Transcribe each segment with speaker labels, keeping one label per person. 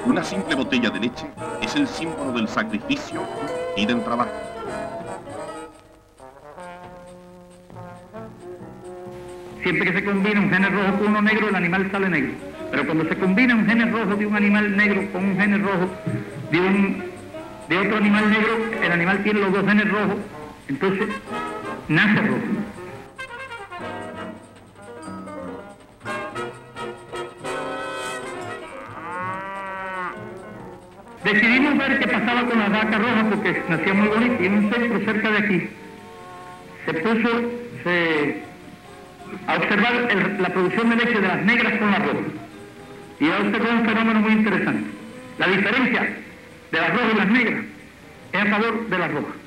Speaker 1: Una simple botella de leche es el símbolo del sacrificio y del trabajo.
Speaker 2: Siempre que se combina un gene rojo con uno negro, el animal sale negro. Pero cuando se combina un gene rojo de un animal negro con un gene rojo de otro animal negro, el animal tiene los dos genes rojos, entonces nace rojo. Decidimos ver qué pasaba con las vacas rojas porque nacían muy bonitas y en un centro cerca de aquí se puso a observar la producción de leche de las negras con las rojas. Y ha observado un fenómeno muy interesante. La diferencia de las rojas y las negras es a favor de las rojas.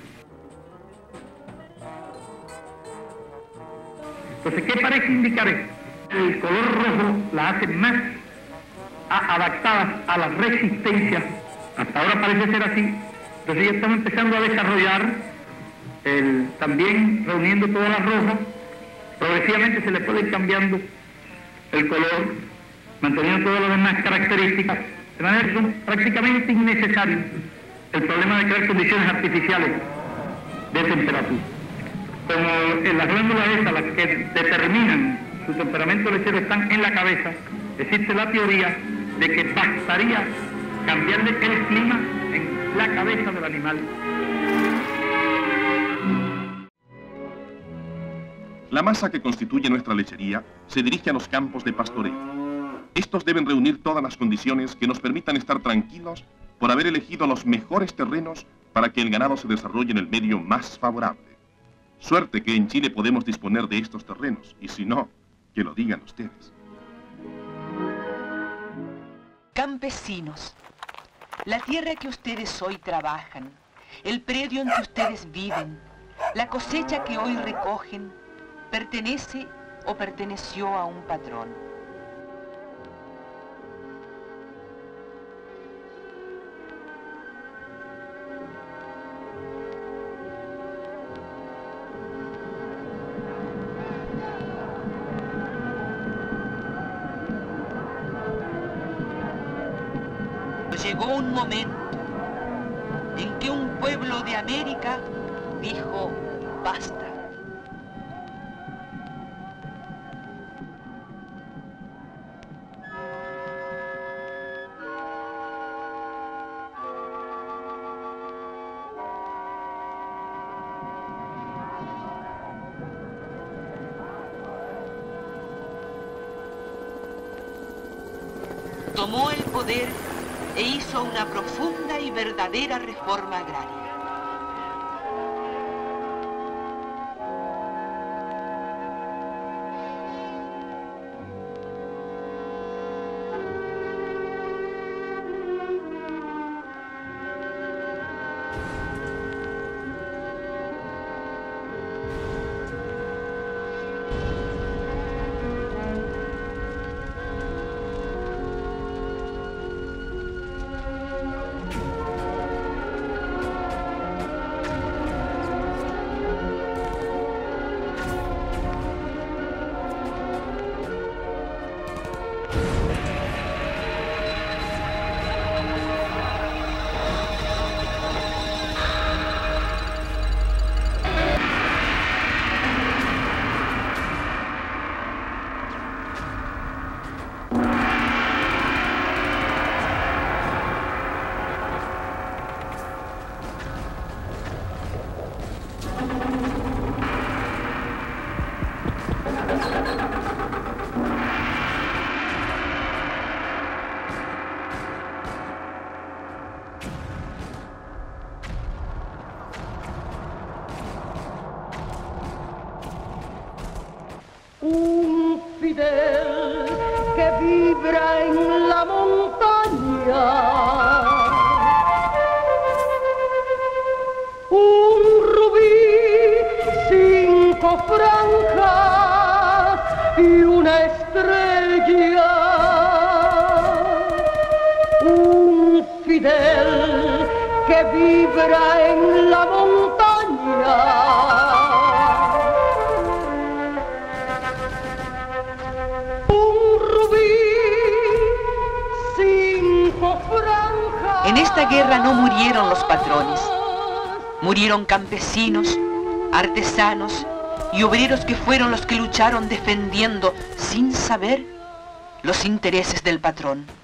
Speaker 2: Entonces, ¿qué parece indicar esto? El color rojo la hace más adaptadas a la resistencia. Hasta ahora parece ser así. Entonces ya estamos empezando a desarrollar, también reuniendo todas las rojas. Progresivamente se le puede ir cambiando el color, manteniendo todas las demás características, de manera que son prácticamente innecesarios el problema de crear condiciones artificiales de temperatura. Como en las glándulas esas, las que determinan su temperamento lechero, están en la cabeza, existe la teoría de que bastaría cambiarle el clima en la cabeza del animal.
Speaker 1: La masa que constituye nuestra lechería se dirige a los campos de pastoreo. Estos deben reunir todas las condiciones que nos permitan estar tranquilos por haber elegido los mejores terrenos para que el ganado se desarrolle en el medio más favorable. Suerte que en Chile podemos disponer de estos terrenos, y si no, que lo digan ustedes.
Speaker 3: Campesinos, la tierra que ustedes hoy trabajan, el predio en que ustedes viven, la cosecha que hoy recogen, pertenece o perteneció a un patrón. Llegó un momento en que un pueblo de América dijo basta. Tomó el poder e hizo una profunda y verdadera reforma agraria.
Speaker 4: Un fidel que vibra en la montaña, un rubí, 5 franjas y una estrella, un fidel que vibra en la montaña. Un rubí, 5 franjas
Speaker 3: esta guerra no murieron los patrones. Murieron campesinos, artesanos y obreros que fueron los que lucharon defendiendo, sin saber, los intereses del patrón.